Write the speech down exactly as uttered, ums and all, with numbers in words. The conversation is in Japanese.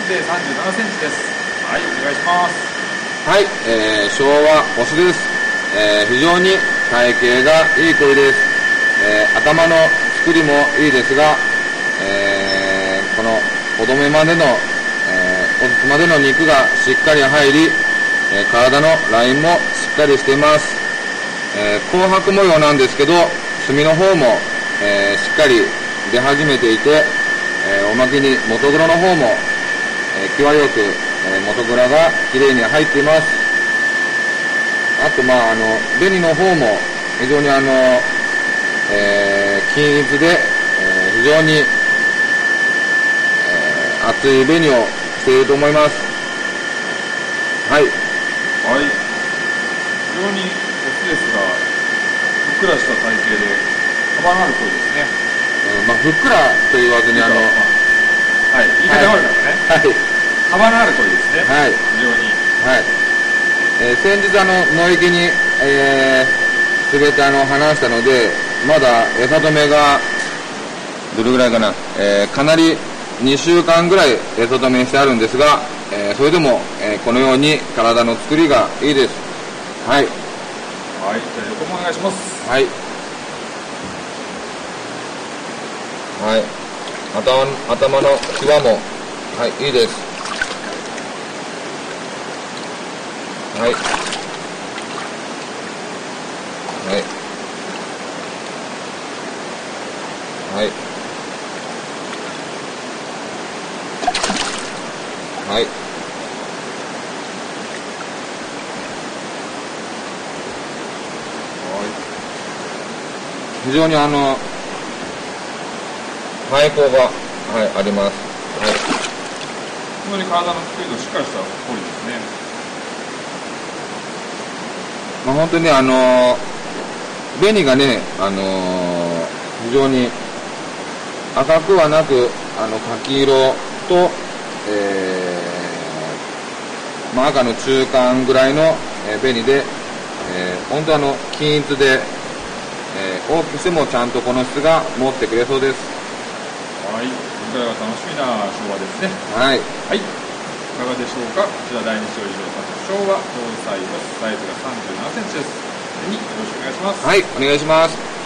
米さんじゅうななセンチです。はい、お願いします。 はい、えー、昭和オスです。えー、非常に体型がいい鯉です。えー、頭の作りもいいですが、えー、このおどめまでの、えー、おつまでの肉がしっかり入り、えー、体のラインもしっかりしています。えー、紅白模様なんですけど、墨の方も、えー、しっかり出始めていて、えー、おまけに元黒の方も、えー、際よく、えー、元蔵がきれいに入っています。あと、まあ、あの紅の方も非常にあの、えー、均一で、えー、非常に、えー、厚い紅をしていると思います。はい。 はい。非常にオスですが、ふっくらした体型で幅のある鯉ですね。 えー、まあ、ふっくらと言わずにあの、 はい、言い方が悪かったね。はい。幅のある鯉ですね。 はい。 非常に。 はい。えー、先日あの野池に、えー、全てあの話したので、まだ餌止めがどれぐらいかな、えー、かなりにしゅうかんぐらい餌止めしてあるんですが、えー、それでも、えー、このように体の作りがいいです。はい。 はい。じゃあ横もお願いします。 はい。はい。頭頭の際もはいいいです。はい。はい。はい。はい。非常にあの配合が、はい、あります。はい。 非常に体の作りのしっかりした鯉ですね。 まあ、本当にあの紅がね、あのー、非常に赤くはなく、あの柿色と、えーまあ、赤の中間ぐらいの、えー、紅で、えー、本当あの均一で、えー、大きくしてもちゃんとこの質が持ってくれそうです。 はい、次回は楽しみな昭和ですね。 はい。 はい。いかがでしょうか。こちら第二章以上さんの昭和搭載オスサイズがさんじゅうななセンチです。ぜひよろしくお願いします。 はい、お願いします。